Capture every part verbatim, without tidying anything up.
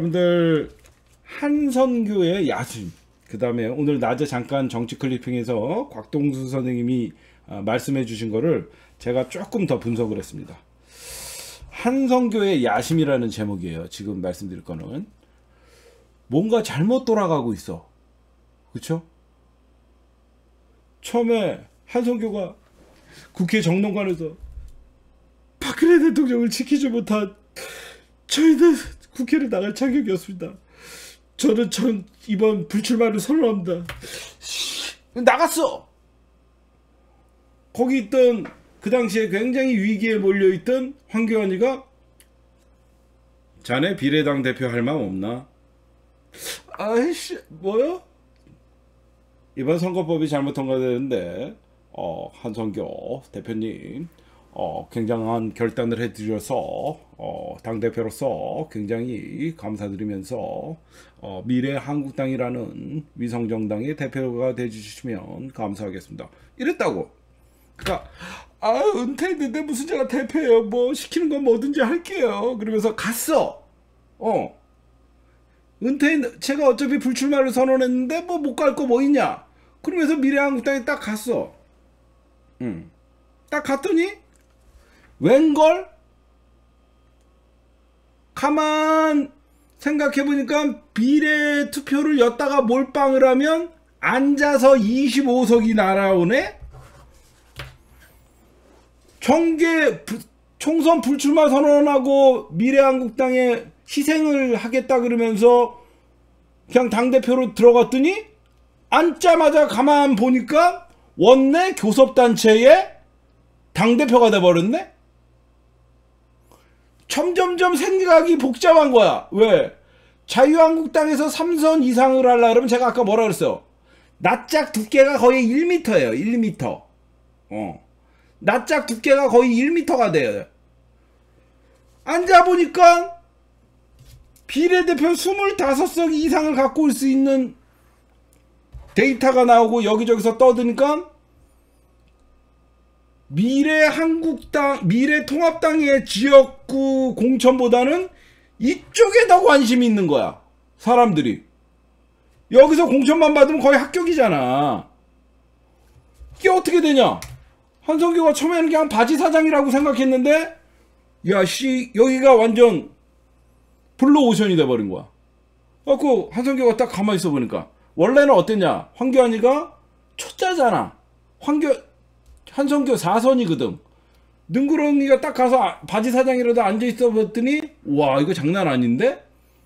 여러분들 한선교의 야심, 그 다음에 오늘 낮에 잠깐 정치 클리핑에서 곽동수 선생님이 말씀해 주신 거를 제가 조금 더 분석을 했습니다. 한선교의 야심이라는 제목이에요. 지금 말씀드릴 거는 뭔가 잘못 돌아가고 있어. 그쵸? 처음에 한선교가 국회 정론관에서 박근혜 대통령을 지키지 못한 저희는 국회를 나갈 자격이 없습니다. 저는 전 이번 불출마를 선언합니다. 나갔어. 거기 있던 그 당시에 굉장히 위기에 몰려있던 황교안이가 자네 비례당 대표 할 마음 없나? 아이씨 뭐요? 이번 선거법이 잘못 통과되는데 어, 한선교 대표님 어, 굉장한 결단을 해드려서 어, 당대표로서 굉장히 감사드리면서 어, 미래 한국당이라는 위성정당의 대표가 돼주시면 감사하겠습니다. 이랬다고. 그러니까 아 은퇴했는데 무슨 제가 대표예요. 뭐 시키는 건 뭐든지 할게요. 그러면서 갔어. 어 은퇴 제가 어차피 불출마를 선언했는데 뭐 못 갈 거 뭐 있냐. 그러면서 미래한국당에 딱 갔어. 응. 딱 갔더니 웬걸? 가만 생각해보니까 비례 투표를 였다가 몰빵을 하면 앉아서 이십오 석이 날아오네? 정계 총선 불출마 선언하고 미래한국당에 희생을 하겠다 그러면서 그냥 당대표로 들어갔더니 앉자마자 가만 보니까 원내 교섭단체의 당대표가 돼버렸네? 점점점 생각이 복잡한 거야. 왜? 자유한국당에서 삼 선 이상을 하려고 그러면 제가 아까 뭐라 그랬어요? 납작 두께가 거의 일 미터예요. 일 미터. 어. 납작 두께가 거의 일 미터가 돼요. 앉아보니까 비례대표 이십오 석 이상을 갖고 올 수 있는 데이터가 나오고 여기저기서 떠드니까 미래한국당, 미래통합당의 지역구 공천보다는 이쪽에 더 관심이 있는 거야. 사람들이. 여기서 공천만 받으면 거의 합격이잖아. 이게 어떻게 되냐? 한선교가 처음에는 그냥 바지 사장이라고 생각했는데 야 씨 여기가 완전 블루오션이 돼버린 거야. 그래갖고 한선교가 딱 가만히 있어 보니까 원래는 어땠냐? 황교안이가 초짜잖아. 황교 한선교 사 선이거든. 능구렁이가 딱 가서 바지 사장이라도 앉아있어 봤더니 와 이거 장난 아닌데?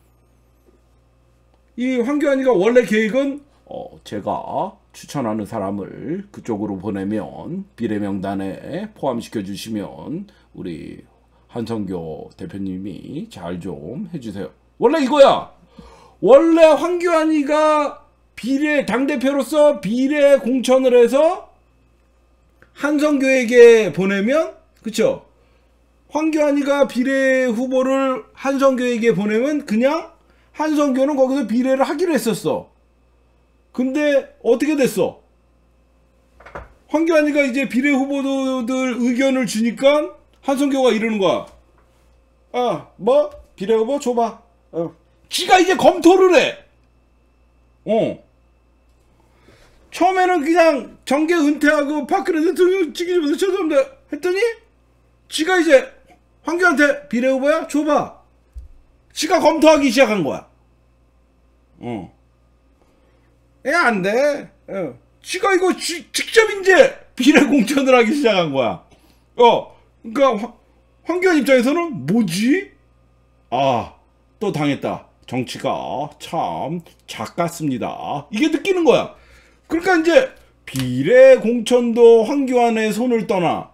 이 황교안이가 원래 계획은 어, 제가 추천하는 사람을 그쪽으로 보내면 비례명단에 포함시켜 주시면 우리 한선교 대표님이 잘 좀 해주세요. 원래 이거야. 원래 황교안이가 비례 당대표로서 비례 공천을 해서 한선교에게 보내면 그쵸? 황교안이가 비례 후보를 한선교에게 보내면 그냥 한선교는 거기서 비례를 하기로 했었어. 근데 어떻게 됐어? 황교안이가 이제 비례 후보들 의견을 주니까 한선교가 이러는 거야. 아, 뭐? 비례 후보 줘봐. 어. 지가 이제 검토를 해. 어. 처음에는 그냥 정계 은퇴하고 박근혜 대통령 지키면서 죄송합니다 했더니 지가 이제 황교안한테 비례 후보야? 줘봐. 지가 검토하기 시작한 거야. 어. 애 안 돼. 어. 지가 이거 지, 직접 이제 비례 공천을 하기 시작한 거야. 어. 그러니까 황교안 입장에서는 뭐지? 아, 또 당했다. 정치가 참 작같습니다. 이게 느끼는 거야. 그러니까 이제 비례 공천도 황교안의 손을 떠나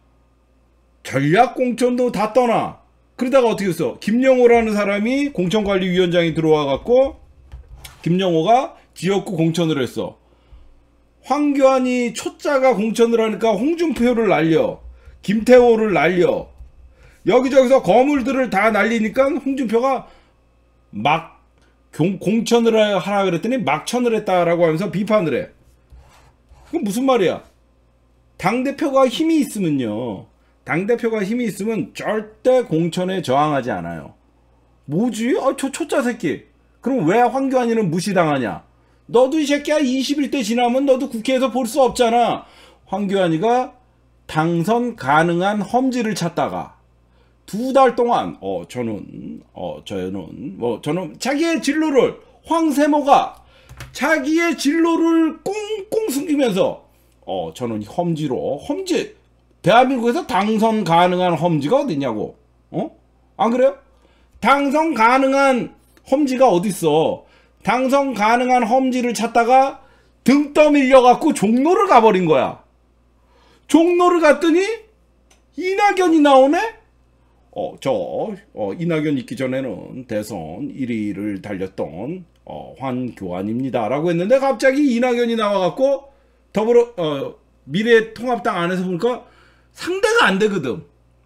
전략 공천도 다 떠나 그러다가 어떻게 했어? 김영호라는 사람이 공천관리위원장이 들어와 갖고 김영호가 지역구 공천을 했어. 황교안이 초짜가 공천을 하니까 홍준표를 날려 김태호를 날려 여기저기서 거물들을 다 날리니까 홍준표가 막 공천을 하라 그랬더니 막천을 했다라고 하면서 비판을 해. 그건 무슨 말이야? 당대표가 힘이 있으면요. 당대표가 힘이 있으면 절대 공천에 저항하지 않아요. 뭐지? 아, 저 초짜 새끼. 그럼 왜 황교안이는 무시당하냐? 너도 이 새끼야 이십일 대 지나면 너도 국회에서 볼 수 없잖아. 황교안이가 당선 가능한 험지를 찾다가 두 달 동안 어 저는 어 저는 뭐 저는 자기의 진로를 황세모가 자기의 진로를 꽁꽁 숨기면서 어 저는 험지로 험지 대한민국에서 당선 가능한 험지가 어딨냐고. 어? 안 그래요? 당선 가능한 험지가 어딨어. 당선 가능한 험지를 찾다가 등 떠밀려 갖고 종로를 가버린 거야. 종로를 갔더니 이낙연이 나오네? 어, 저, 어, 이낙연 있기 전에는 대선 일 위를 달렸던, 어, 황교안입니다. 라고 했는데 갑자기 이낙연이 나와갖고 더불어, 어, 미래통합당 안에서 보니까 상대가 안 되거든.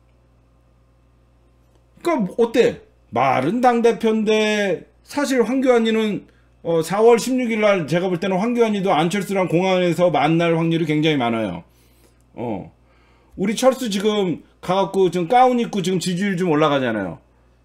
그니까, 어때? 말은 당대표인데, 사실 황교안이는, 어, 사월 십육일 날 제가 볼 때는 황교안이도 안철수랑 공항에서 만날 확률이 굉장히 많아요. 어. 우리 철수 지금 가갖고 지금 가운 입고 지금 지지율 좀 올라가잖아요.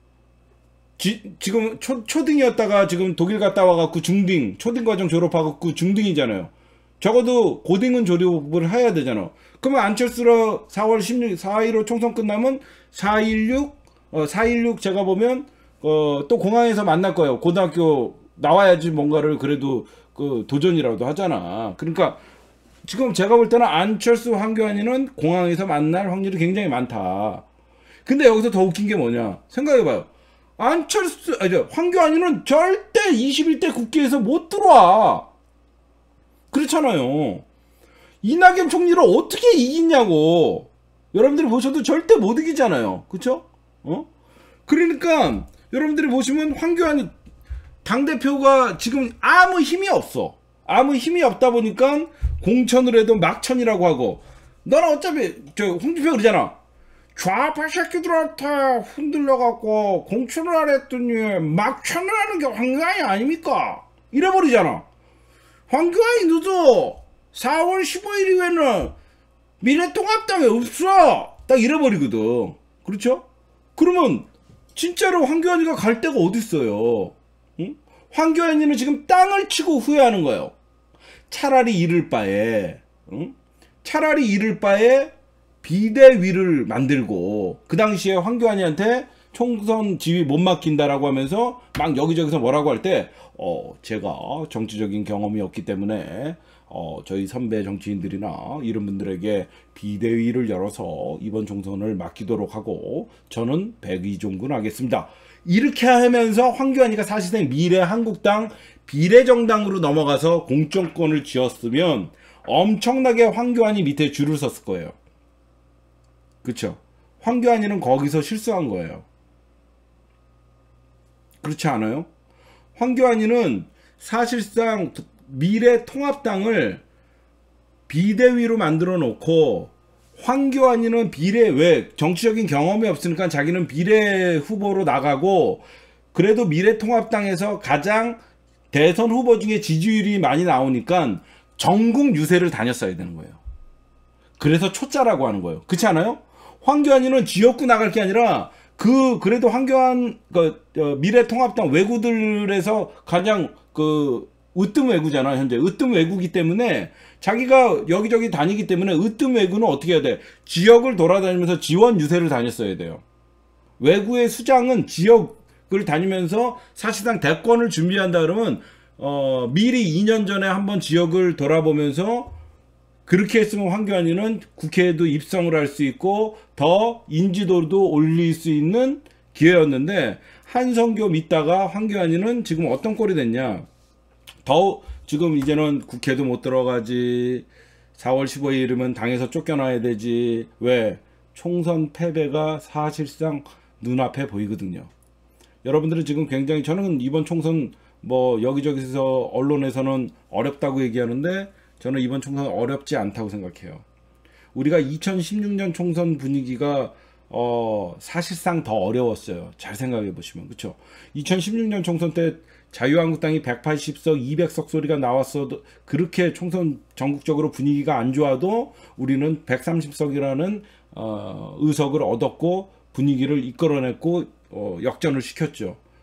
지, 지금 초, 초등이었다가 지금 독일 갔다 와갖고 중등, 초등 과정 졸업하고 중등이잖아요. 적어도 고등은 졸업을 해야 되잖아. 그러면 안철수로 사월 십육, 사일오 총선 끝나면 사일육, 어, 사일육 제가 보면, 어, 또 공항에서 만날 거예요. 고등학교 나와야지 뭔가를 그래도 그 도전이라도 하잖아. 그러니까 지금 제가 볼 때는 안철수, 황교안이는 공항에서 만날 확률이 굉장히 많다. 근데 여기서 더 웃긴 게 뭐냐. 생각해봐요. 안철수, 아니, 황교안이는 절대 이십일 대 국회에서 못 들어와. 그렇잖아요. 이낙연 총리를 어떻게 이기냐고. 여러분들이 보셔도 절대 못 이기잖아요. 그쵸? 어? 그러니까 여러분들이 보시면 황교안이 당대표가 지금 아무 힘이 없어. 아무 힘이 없다 보니까 공천을 해도 막천이라고 하고, 너는 어차피 저 홍준표 그러잖아. 좌파 새끼들한테 흔들려갖고 공천을 안 했더니 막천을 하는 게 황교안이 아닙니까? 이래버리잖아. 황교안이 너도 사월 십오일 이후에는 미래통합당에 없어. 딱 이래버리거든. 그렇죠? 그러면 진짜로 황교안이가 갈 데가 어딨어요. 응? 황교안이는 지금 땅을 치고 후회하는 거예요. 차라리 이를 바에, 응? 차라리 이를 바에 비대위를 만들고, 그 당시에 황교안이한테 총선 지휘 못 맡긴다라고 하면서 막 여기저기서 뭐라고 할 때, 어, 제가 정치적인 경험이 없기 때문에, 어, 저희 선배 정치인들이나 이런 분들에게 비대위를 열어서 이번 총선을 맡기도록 하고, 저는 백의종군 하겠습니다. 이렇게 하면서 황교안이가 사실상 미래한국당 비례정당으로 넘어가서 공천권을 쥐었으면 엄청나게 황교안이 밑에 줄을 섰을 거예요. 그쵸? 황교안이는 거기서 실수한 거예요. 그렇지 않아요? 황교안이는 사실상 미래통합당을 비대위로 만들어 놓고, 황교안이는 비례, 왜 정치적인 경험이 없으니까 자기는 비례 후보로 나가고, 그래도 미래통합당에서 가장 대선 후보 중에 지지율이 많이 나오니까 전국 유세를 다녔어야 되는 거예요. 그래서 초짜라고 하는 거예요. 그렇지 않아요? 황교안이는 지역구 나갈 게 아니라 그 그래도 황교안 그 어, 미래통합당 외구들에서 가장 그 으뜸 외구잖아. 현재 으뜸 외구기 때문에 자기가 여기저기 다니기 때문에 으뜸 외구는 어떻게 해야 돼? 지역을 돌아다니면서 지원 유세를 다녔어야 돼요. 외구의 수장은 지역을 다니면서 사실상 대권을 준비한다 그러면 어, 미리 이 년 전에 한번 지역을 돌아보면서, 그렇게 했으면 황교안이는 국회에도 입성을 할 수 있고 더 인지도도 올릴 수 있는 기회였는데, 한성교 믿다가 황교안이는 지금 어떤 꼴이 됐냐. 더 지금 이제는 국회도 못 들어가지, 사월 십오일이면 당에서 쫓겨나야 되지. 왜? 총선 패배가 사실상 눈앞에 보이거든요. 여러분들은 지금 굉장히, 저는 이번 총선 뭐 여기저기서 언론에서는 어렵다고 얘기하는데 저는 이번 총선 어렵지 않다고 생각해요. 우리가 이천십육 년 총선 분위기가 어 사실상 더 어려웠어요. 잘 생각해 보시면. 그렇죠? 이천십육 년 총선 때 자유한국당이 백팔십 석, 이백 석 소리가 나왔어도, 그렇게 총선 전국적으로 분위기가 안 좋아도 우리는 백삼십 석이라는 어, 의석을 얻었고 분위기를 이끌어냈고 어, 역전을 시켰죠.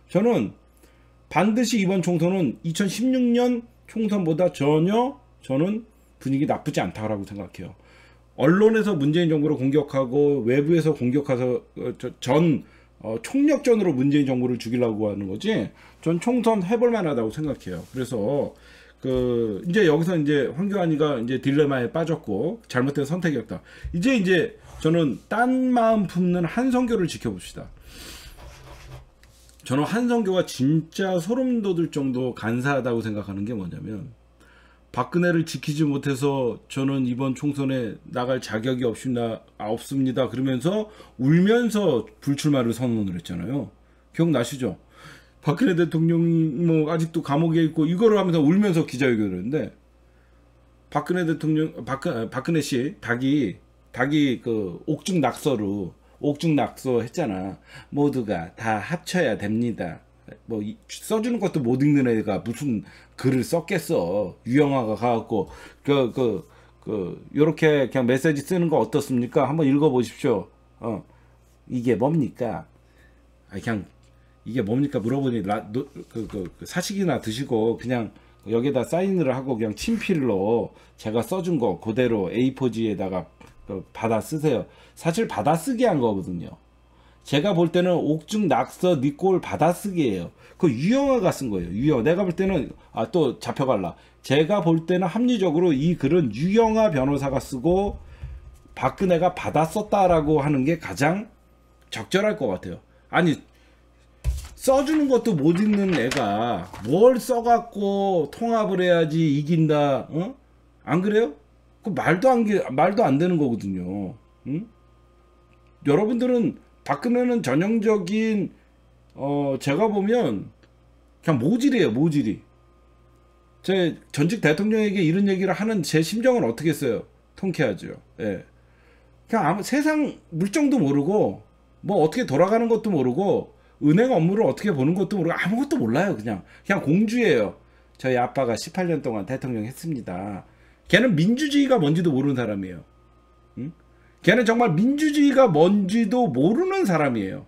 저는 반드시 이번 총선은 이천십육 년 총선보다 전혀 저는 분위기 나쁘지 않다라고 생각해요. 언론에서 문재인 정부를 공격하고 외부에서 공격해서 전 어, 총력전으로 문재인 정부를 죽이려고 하는 거지, 전 총선 해볼 만하다고 생각해요. 그래서 그 이제 여기서 이제 황교안이가 이제 딜레마에 빠졌고 잘못된 선택이었다. 이제 이제 저는 딴 마음 품는 한성교를 지켜봅시다. 저는 한성교가 진짜 소름 돋을 정도 간사하다고 생각하는 게 뭐냐면, 박근혜를 지키지 못해서 저는 이번 총선에 나갈 자격이 없습니다, 없습니다 그러면서 울면서 불출마를 선언을 했잖아요. 기억나시죠? 박근혜 대통령이 뭐 아직도 감옥에 있고 이거를 하면서 울면서 기자회견을 했는데, 박근혜 대통령 박근, 박근혜 씨 닭이 닭이 그 옥중 낙서로 옥중 낙서 했잖아. 모두가 다 합쳐야 됩니다. 뭐 써주는 것도 못 읽는 애가 무슨 글을 썼겠어. 유영아가 가갖고 그 그 그 요렇게 그냥 메시지 쓰는 거 어떻습니까? 한번 읽어보십시오. 어 이게 뭡니까? 아 그냥 이게 뭡니까 물어보니 라, 노, 그, 그, 그 사식이나 드시고 그냥 여기다 사인을 하고 그냥 친필로 제가 써준 거 그대로 에이 포지에다가 그 받아 쓰세요. 사실 받아 쓰기 한 거거든요. 제가 볼 때는 옥중 낙서 니꼴 받아쓰기예요. 그 유영아가 쓴 거예요. 유영. 내가 볼 때는 아 또 잡혀갈라. 제가 볼 때는 합리적으로 이 글은 유영아 변호사가 쓰고 박근혜가 받았었다라고 하는 게 가장 적절할 것 같아요. 아니 써주는 것도 못 읽는 애가 뭘 써갖고 통합을 해야지 이긴다. 어? 안 그래요? 그 말도 안 게 말도 안 되는 거거든요. 응? 여러분들은 박근혜는 전형적인 어 제가 보면 그냥 모질이에요. 모질이. 제 전직 대통령에게 이런 얘기를 하는 제 심정은 어떻게 했어요? 통쾌하죠. 예. 그냥 아무 세상 물정도 모르고 뭐 어떻게 돌아가는 것도 모르고 은행 업무를 어떻게 보는 것도 모르고 아무것도 몰라요. 그냥 그냥 공주예요. 저희 아빠가 십팔 년 동안 대통령 했습니다. 걔는 민주주의가 뭔지도 모르는 사람이에요. 응? 걔는 정말 민주주의가 뭔지도 모르는 사람이에요.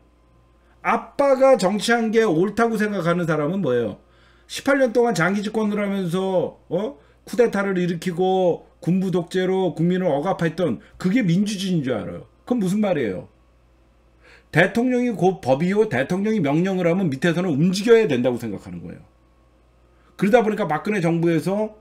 아빠가 정치한 게 옳다고 생각하는 사람은 뭐예요? 십팔 년 동안 장기 집권을 하면서 어? 쿠데타를 일으키고 군부 독재로 국민을 억압했던 그게 민주주의인 줄 알아요. 그건 무슨 말이에요? 대통령이 곧 법이요, 대통령이 명령을 하면 밑에서는 움직여야 된다고 생각하는 거예요. 그러다 보니까 박근혜 정부에서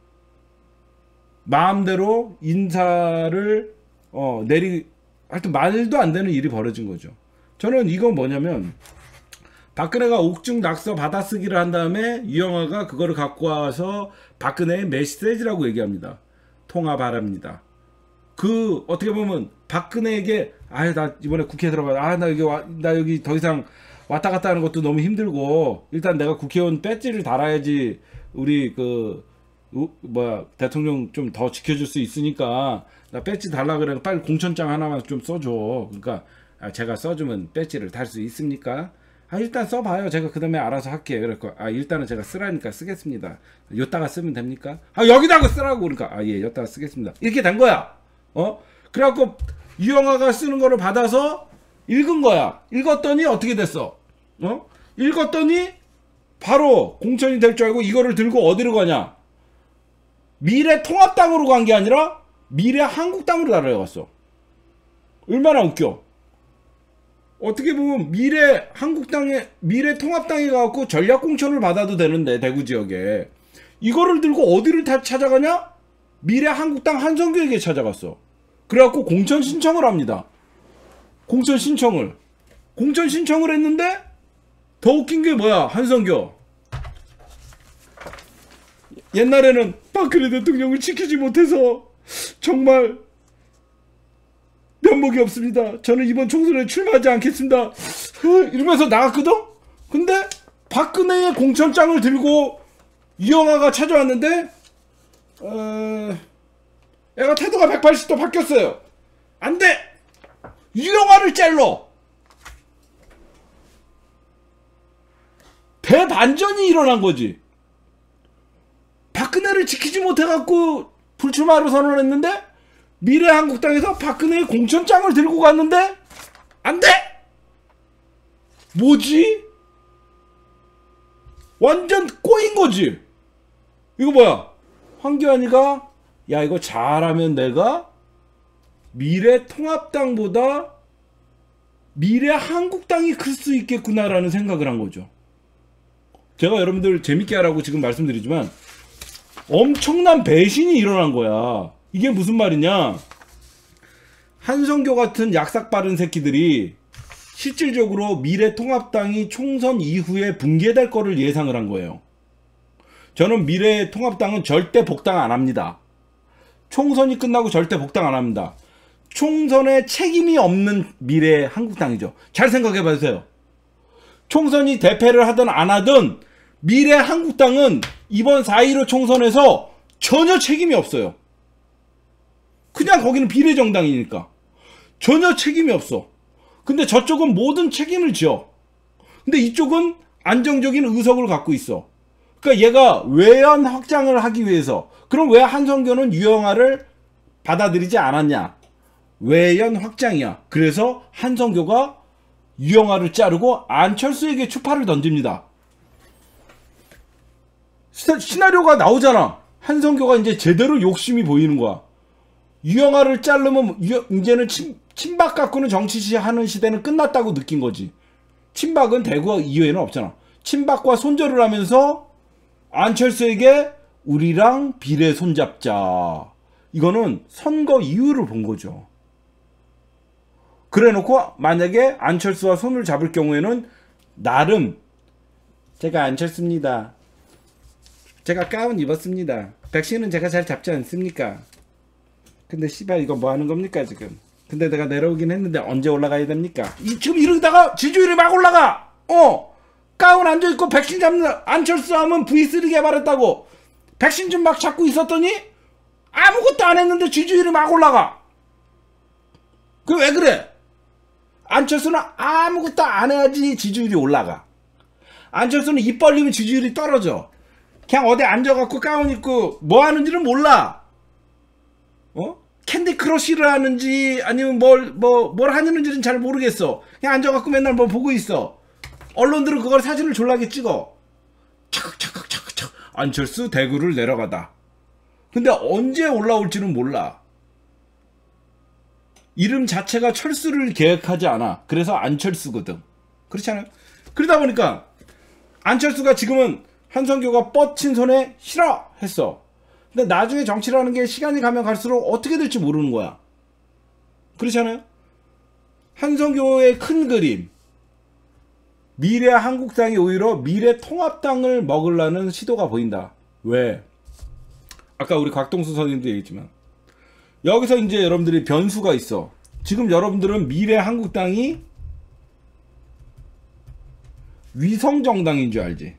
마음대로 인사를 어, 내리, 하여튼 말도 안 되는 일이 벌어진 거죠. 저는 이건 뭐냐면, 박근혜가 옥중 낙서 받아쓰기를 한 다음에 유영아가 그거를 갖고 와서 박근혜의 메시지라고 얘기합니다. 통화 바랍니다. 그, 어떻게 보면, 박근혜에게, 아유, 나 이번에 국회에 들어가, 아, 나 여기, 와, 나 여기 더 이상 왔다 갔다 하는 것도 너무 힘들고, 일단 내가 국회의원 배지를 달아야지, 우리 그, 우, 뭐야, 대통령 좀 더 지켜줄 수 있으니까, 나 배지 달라 그래. 빨리 공천장 하나만 좀 써줘. 그러니까, 아, 제가 써주면 배지를 달 수 있습니까? 아, 일단 써봐요. 제가 그 다음에 알아서 할게요. 그러니까, 아, 일단은 제가 쓰라니까 쓰겠습니다. 여기다가 쓰면 됩니까? 아, 여기다가 쓰라고. 그러니까, 아, 예, 여기다가 쓰겠습니다. 이렇게 된 거야. 어? 그래갖고, 유영아가 쓰는 거를 받아서 읽은 거야. 읽었더니 어떻게 됐어? 어? 읽었더니, 바로 공천이 될 줄 알고 이거를 들고 어디로 가냐? 미래통합당으로 간 게 아니라, 미래한국당으로 날아갔어. 얼마나 웃겨. 어떻게 보면 미래한국당에 미래통합당에 가갖고 전략공천을 받아도 되는데 대구 지역에 이거를 들고 어디를 다 찾아가냐? 미래한국당 한성교에게 찾아갔어. 그래갖고 공천 신청을 합니다. 공천 신청을 공천 신청을 했는데 더 웃긴 게 뭐야? 한성교 옛날에는 박근혜 대통령을 지키지 못해서 정말 면목이 없습니다. 저는 이번 총선에 출마하지 않겠습니다. 이러면서 나갔거든? 근데 박근혜의 공천장을 들고 유영아가 찾아왔는데 어... 애가 태도가 백팔십 도 바뀌었어요. 안 돼! 유영아를 찔러! 대반전이 일어난 거지. 박근혜를 지키지 못해갖고 불출마로 선언했는데 미래한국당에서 박근혜의 공천장을 들고 갔는데 안 돼! 뭐지? 완전 꼬인 거지. 이거 뭐야? 황교안이가 야 이거 잘하면 내가 미래통합당보다 미래한국당이 클 수 있겠구나라는 생각을 한 거죠. 제가 여러분들 재밌게 하라고 지금 말씀드리지만 엄청난 배신이 일어난 거야. 이게 무슨 말이냐? 한성교 같은 약삭 빠른 새끼들이 실질적으로 미래통합당이 총선 이후에 붕괴될 거를 예상을 한 거예요. 저는 미래통합당은 절대 복당 안 합니다. 총선이 끝나고 절대 복당 안 합니다. 총선에 책임이 없는 미래한국당이죠. 잘 생각해 보세요. 총선이 대패를 하든 안 하든 미래한국당은 이번 사 일오 총선에서 전혀 책임이 없어요. 그냥 거기는 비례정당이니까 전혀 책임이 없어. 근데 저쪽은 모든 책임을 지어. 근데 이쪽은 안정적인 의석을 갖고 있어. 그러니까 얘가 외연 확장을 하기 위해서. 그럼 왜 한성교는 유영아를 받아들이지 않았냐? 외연 확장이야. 그래서 한성교가 유영아를 자르고 안철수에게 추파를 던집니다. 시나리오가 나오잖아. 한성교가 이제 제대로 욕심이 보이는 거야. 유영아를 자르면 이제는 친, 친박 갖고는 정치 하는 시대는 끝났다고 느낀 거지. 친박은 대구 이외에는 없잖아. 친박과 손절을 하면서 안철수에게 우리랑 비례 손잡자. 이거는 선거 이유를 본 거죠. 그래 놓고 만약에 안철수와 손을 잡을 경우에는 나름 제가 안철수입니다. 제가 가운 입었습니다. 백신은 제가 잘 잡지 않습니까? 근데 씨발 이거 뭐 하는 겁니까 지금? 근데 내가 내려오긴 했는데 언제 올라가야 됩니까? 이, 지금 이러다가 지지율이 막 올라가! 어! 가운 앉아있고 백신 잡는 안철수 하면 브이 쓰리 개발했다고 백신 좀 막 잡고 있었더니 아무것도 안 했는데 지지율이 막 올라가. 그 왜 그래? 안철수는 아무것도 안 해야지 지지율이 올라가. 안철수는 입 벌리면 지지율이 떨어져. 그냥 어디 앉아갖고 가운 입고 뭐 하는지는 몰라. 어? 캔디 크러쉬를 하는지 아니면 뭘 뭐 뭘 하는지는 잘 모르겠어. 그냥 앉아갖고 맨날 뭐 보고 있어. 언론들은 그걸 사진을 졸라게 찍어. 차각차각 차각차각 안철수 대구를 내려가다. 근데 언제 올라올지는 몰라. 이름 자체가 철수를 계획하지 않아. 그래서 안철수거든. 그렇지 않아요? 그러다 보니까 안철수가 지금은 한성교가 뻗친 손에 싫어 했어. 근데 나중에 정치라는 게 시간이 가면 갈수록 어떻게 될지 모르는 거야. 그렇지 않아요? 한성교의 큰 그림. 미래한국당이 오히려 미래통합당을 먹으려는 시도가 보인다. 왜? 아까 우리 곽동수 선생님도 얘기했지만 여기서 이제 여러분들이 변수가 있어. 지금 여러분들은 미래한국당이 위성정당인 줄 알지?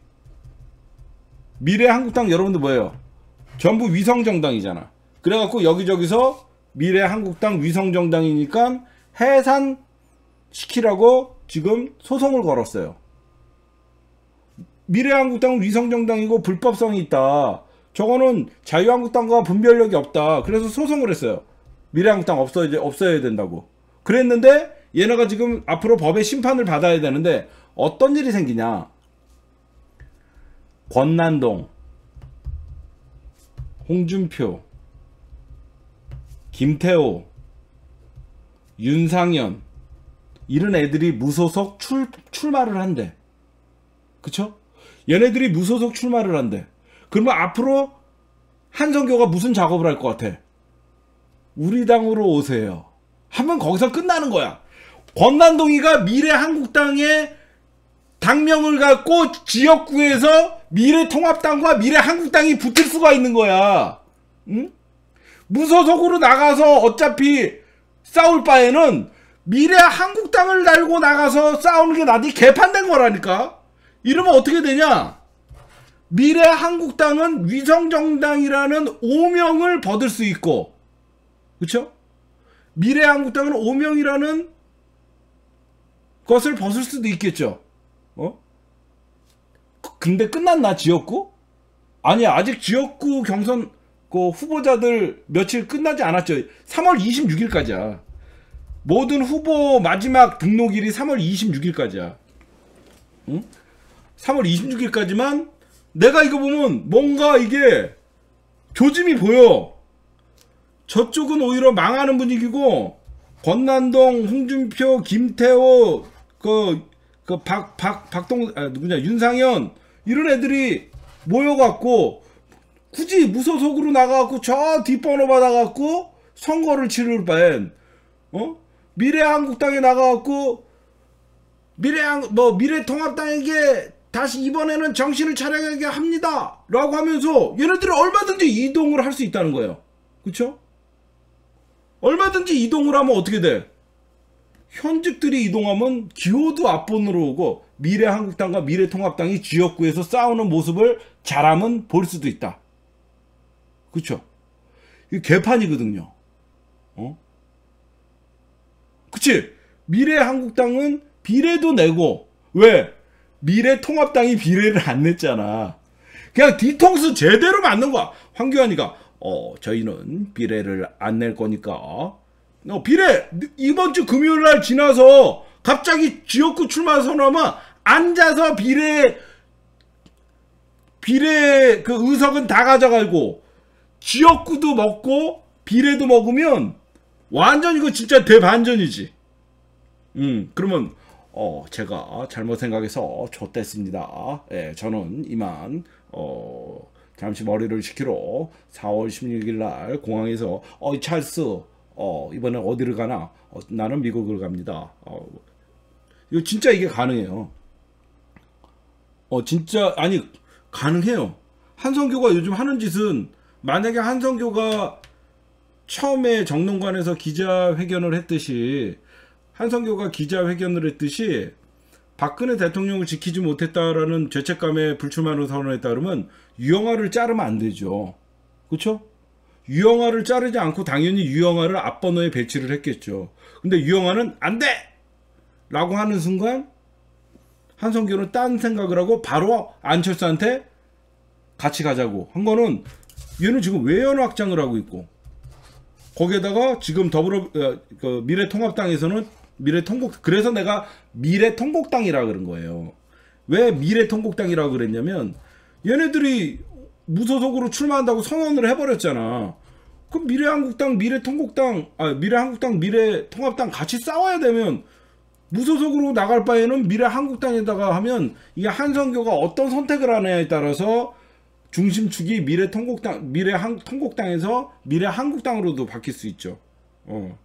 미래한국당 여러분들 뭐예요? 전부 위성정당이잖아. 그래갖고 여기저기서 미래한국당 위성정당이니까 해산시키라고 지금 소송을 걸었어요. 미래한국당은 위성정당이고 불법성이 있다. 저거는 자유한국당과 분별력이 없다. 그래서 소송을 했어요. 미래한국당 없어야, 없어야 된다고. 그랬는데 얘네가 지금 앞으로 법의 심판을 받아야 되는데 어떤 일이 생기냐. 권난동, 홍준표, 김태호, 윤상현 이런 애들이 무소속 출, 출마를 한대. 그쵸? 얘네들이 무소속 출마를 한대. 그러면 앞으로 한성교가 무슨 작업을 할 것 같아? 우리 당으로 오세요. 하면 거기서 끝나는 거야. 권난동이가 미래한국당의 당명을 갖고 지역구에서 미래통합당과 미래한국당이 붙을 수가 있는 거야. 응? 무소속으로 나가서 어차피 싸울 바에는 미래한국당을 달고 나가서 싸우는 게 나한테 개판된 거라니까. 이러면 어떻게 되냐? 미래한국당은 위성정당이라는 오명을 벗을 수 있고, 그쵸? 미래한국당은 오명이라는 것을 벗을 수도 있겠죠. 어? 근데 끝났나 지역구? 아니야, 아직 지역구 경선 그 후보자들 며칠 끝나지 않았죠. 삼월 이십육일까지야. 모든 후보 마지막 등록일이 삼월 이십육일까지야. 응? 삼월 이십육일까지만 내가 이거 보면 뭔가 이게 조짐이 보여. 저쪽은 오히려 망하는 분위기고 권난동, 홍준표, 김태호, 그, 그 박, 박, 박동, 아, 누구냐, 윤상현 이런 애들이 모여갖고 굳이 무소속으로 나가갖고 저 뒷번호 받아갖고 선거를 치를 바엔 어? 미래한국당에 나가갖고 미래한 뭐 미래통합당에게 다시 이번에는 정신을 차려야 합니다 라고 하면서 얘네들이 얼마든지 이동을 할 수 있다는 거예요. 그쵸? 얼마든지 이동을 하면 어떻게 돼? 현직들이 이동하면 기호도 앞번으로 오고 미래한국당과 미래통합당이 지역구에서 싸우는 모습을 잘하면 볼 수도 있다. 그쵸? 이게 개판이거든요. 어? 그치? 미래한국당은 비례도 내고 왜? 미래통합당이 비례를 안 냈잖아. 그냥 뒤통수 제대로 맞는 거야. 황교안이가 어 저희는 비례를 안 낼 거니까 어, 비례 이번 주 금요일 날 지나서 갑자기 지역구 출마 선언하면 앉아서 비례 비례 그 의석은 다 가져가고 지역구도 먹고 비례도 먹으면 완전 이거 진짜 대반전이지. 음 그러면 어 제가 잘못 생각해서 좆됐습니다. 예, 저는 이만 어 잠시 머리를 식히러 사월 십육일 날 공항에서 어 찰스 어 이번에 어디를 가나? 어, 나는 미국을 갑니다. 어, 이거 진짜 이게 가능해요. 어 진짜 아니 가능해요. 한성교가 요즘 하는 짓은 만약에 한성교가 처음에 정론관에서 기자회견을 했듯이 한성교가 기자회견을 했듯이 박근혜 대통령을 지키지 못했다라는 죄책감에 불출마를 선언했다 그러면 유영아를 자르면 안 되죠. 그렇죠? 유영아를 자르지 않고 당연히 유영아를 앞번호에 배치를 했겠죠. 근데 유영아는 안 돼! 라고 하는 순간 한성교는 딴 생각을 하고 바로 안철수한테 같이 가자고 한 거는 얘는 지금 외연 확장을 하고 있고 거기에다가 지금 더불어 그 미래통합당에서는 미래통곡 그래서 내가 미래통곡당이라 그런 거예요. 왜 미래통곡당이라고 그랬냐면 얘네들이 무소속으로 출마한다고 선언을 해버렸잖아. 그럼 미래한국당, 미래통곡당, 아 미래한국당, 미래통합당 같이 싸워야 되면 무소속으로 나갈 바에는 미래한국당에다가 하면 이게 한성교가 어떤 선택을 하느냐에 따라서 중심축이 미래통곡당, 미래통곡당에서 미래한국당으로도 바뀔 수 있죠. 어.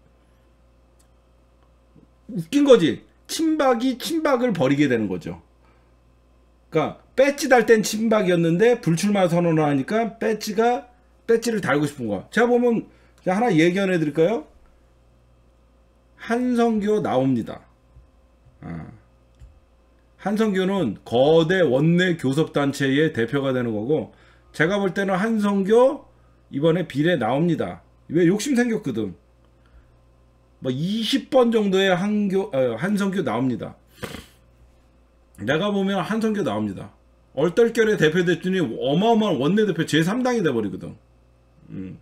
웃긴 거지. 친박이 친박을 버리게 되는 거죠. 그러니까 배지 달 땐 친박이었는데 불출마 선언을 하니까 배지가 배지를 달고 싶은 거야. 제가 보면 하나 예견해 드릴까요? 한성교 나옵니다. 아. 한성교는 거대 원내 교섭단체의 대표가 되는 거고 제가 볼 때는 한성교 이번에 비례 나옵니다. 왜 욕심 생겼거든. 뭐 이십 번 정도의 한교, 어, 한성교 나옵니다. 내가 보면 한성교 나옵니다. 얼떨결에 대표됐더니 어마어마한 원내대표 제삼 당이 돼버리거든. 음.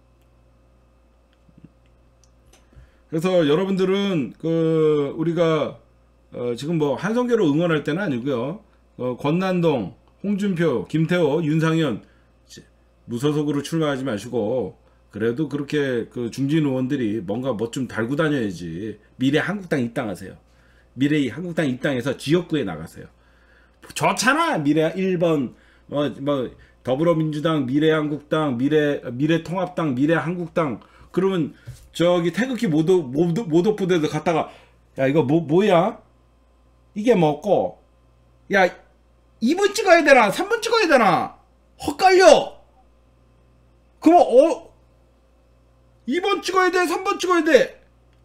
그래서 여러분들은 그 우리가 어, 지금 뭐 한성교를 응원할 때는 아니고요. 어, 권난동, 홍준표, 김태호, 윤상현 무소속으로 출마하지 마시고 그래도 그렇게 그 중진 의원들이 뭔가 뭐 좀 달고 다녀야지. 미래 한국당 입당하세요. 미래 한국당 입당해서 지역구에 나가세요. 좋잖아. 미래 일 번 뭐, 뭐 더불어민주당, 미래한국당, 미래 미래통합당, 미래한국당 그러면 저기 태극기 모독 모독 모독 부대도 갔다가 야 이거 뭐 뭐야? 이게 뭐고? 야 이 번 찍어야 되나? 삼 번 찍어야 되나? 헛갈려. 그럼 어 이 번 찍어야 돼? 삼 번 찍어야 돼?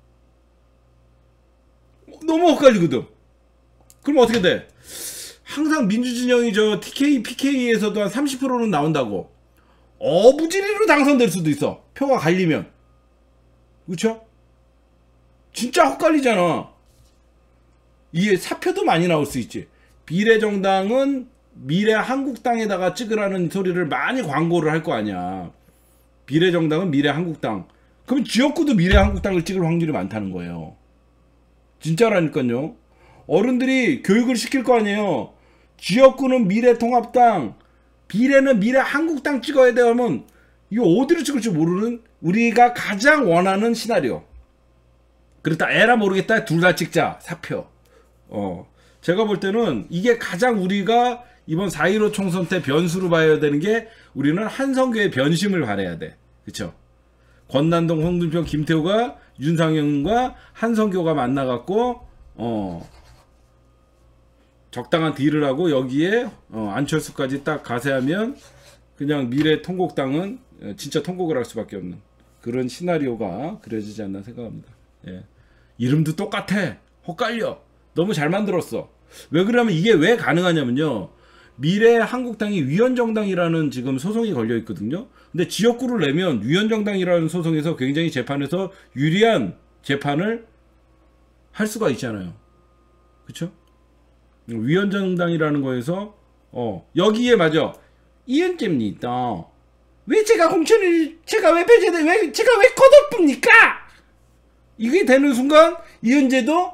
너무 헛갈리거든. 그럼 어떻게 돼? 항상 민주진영이 저 티케이, 피케이에서도 한 삼십 퍼센트는 나온다고. 어부지리로 당선될 수도 있어. 표가 갈리면. 그쵸? 진짜 헛갈리잖아. 이게 사표도 많이 나올 수 있지. 비례정당은 미래한국당에다가 찍으라는 소리를 많이 광고를 할 거 아니야. 비례정당은 미래한국당. 그럼 지역구도 미래한국당을 찍을 확률이 많다는 거예요. 진짜라니까요. 어른들이 교육을 시킬 거 아니에요. 지역구는 미래통합당, 비례는 미래 한국당 찍어야 돼 하면 이거 어디로 찍을지 모르는 우리가 가장 원하는 시나리오. 그렇다 에라 모르겠다 둘 다 찍자 사표. 어 제가 볼 때는 이게 가장 우리가 이번 사 일오 총선 때 변수로 봐야 되는 게 우리는 한성교의 변심을 바라야 돼. 그쵸? 권난동, 홍준표, 김태호가 윤상현과 한성교가 만나갖고 어 적당한 딜을 하고 여기에 어, 안철수까지 딱 가세하면 그냥 미래 통곡당은 진짜 통곡을 할 수밖에 없는 그런 시나리오가 그려지지 않나 생각합니다. 예. 이름도 똑같아. 헛갈려. 너무 잘 만들었어. 왜 그러냐면 이게 왜 가능하냐면요. 미래 한국당이 위헌정당이라는 지금 소송이 걸려 있거든요. 근데 지역구를 내면 위헌정당이라는 소송에서 굉장히 재판에서 유리한 재판을 할 수가 있잖아요. 그쵸? 위헌정당이라는 거에서 어 여기에 맞아. 이은재입니다. 왜 제가 공천을 제가 왜 배제돼 왜 제가 왜 컷오프입니까? 이게 되는 순간 이은재도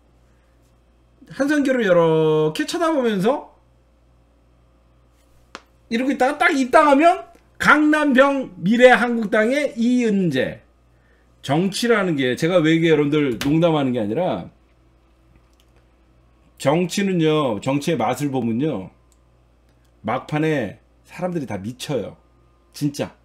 한성교를 이렇게 쳐다보면서 이러고 있다가 딱 입당하면 강남병 미래한국당의 이은재. 정치라는 게 제가 왜 이게 여러분들 농담하는 게 아니라 정치는요 정치의 맛을 보면요 막판에 사람들이 다 미쳐요. 진짜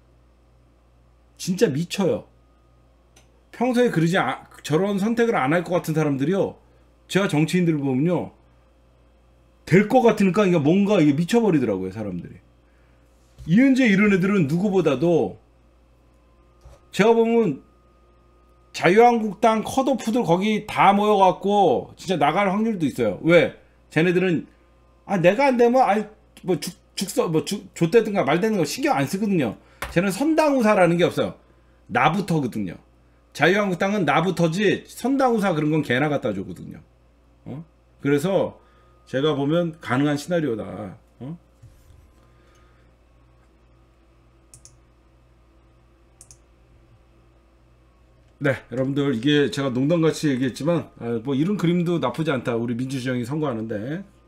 진짜 미쳐요. 평소에 그러지 아, 저런 선택을 안 할 것 같은 사람들이요 제가 정치인들을 보면요 될 것 같으니까 이게 뭔가 이게 미쳐버리더라고요 사람들이. 이은재 이런 애들은 누구보다도 제가 보면 자유한국당 컷오프들 거기 다 모여갖고 진짜 나갈 확률도 있어요. 왜? 쟤네들은 아 내가 안 되면 아이 뭐 죽, 죽서 뭐 죽, 좆되든가 말되는 거 신경 안 쓰거든요. 쟤는 선당우사라는 게 없어요. 나부터거든요. 자유한국당은 나부터지 선당우사 그런 건 개나 갖다 주거든요. 어? 그래서 제가 보면 가능한 시나리오다. 어? 네, 여러분들 이게 제가 농담같이 얘기했지만 아, 뭐 이런 그림도 나쁘지 않다. 우리 민주주의형이 선거하는데